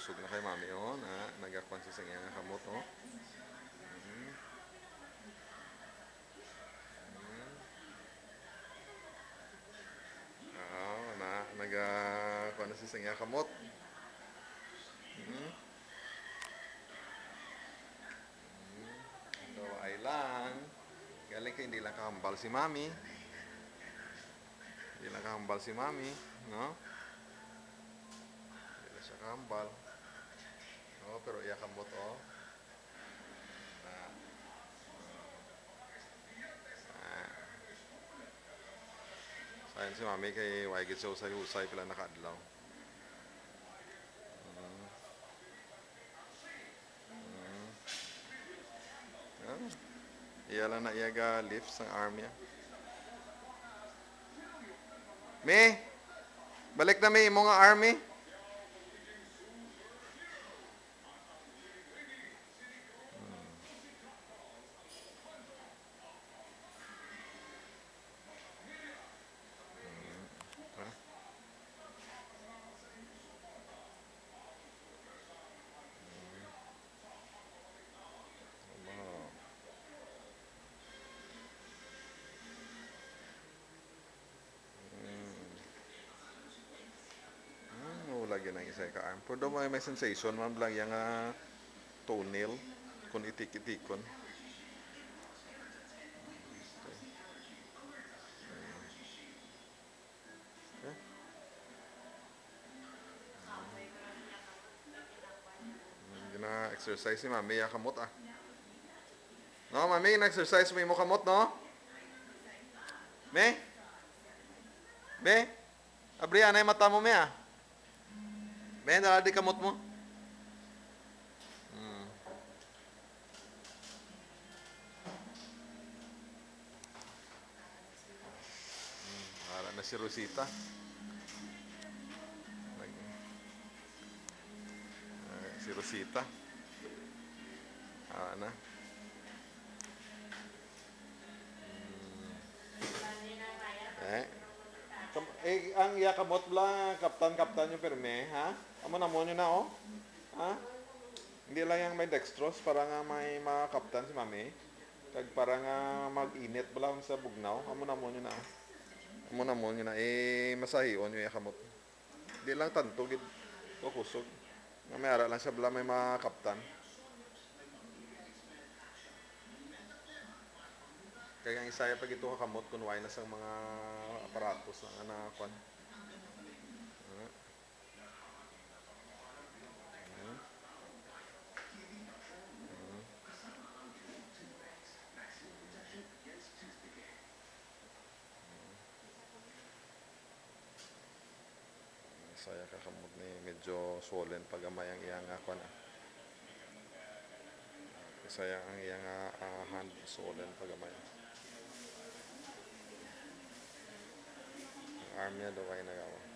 kusog na kay mami oh na nagakuan sa nga kamot oh. Na nagakuan na sa nga kamot. So ay lang. Galing kay hindi lang kahambal si mami. Hindi lang kahambal si mami, no? Hindi lang siya kahambal. Oh, pero iya kamot oh. Sayang si mami kay wagit siya usay-usay pila nakadlaw. Ah, iya lang na iya ga lift sa arm niya. Me, balik na may imo nga army. Lagi ng isa ka arm. Pero may sensation man lang yung toenail kung itik-itikon. Eh? Gina-exercise si mami ya kamot ah. No, mami, na-exercise mo yung kamot, no? Me? Me? Abri, anay mata mo, me ah. Me, naladi kamot mo? Para na si Rosita. Si Rosita. Na. Eh, ang iya kamot bla kaptan-kaptan yung perme, ha? Amo na mo nyo na, oh. Ha? Hindi lang yung may dextrose para nga may makaptan si mami. Kag para nga mag-init bala sa bugnaw. Amo na mo nyo na. Amo na mo nyo na. Masahion yung kamot. Hindi lang tanto, gid. Kusog. Nga may ara lang siya bala may makaptan. Kaya ang isaya pag ito kakamot, kunway na sa mga aparatos na anakon. Saya kakamot ni medyo swollen pag amay ang iyang akon ah. Saya ang iyang hand swollen pag amay. Ang arm niya daw ay nagawa.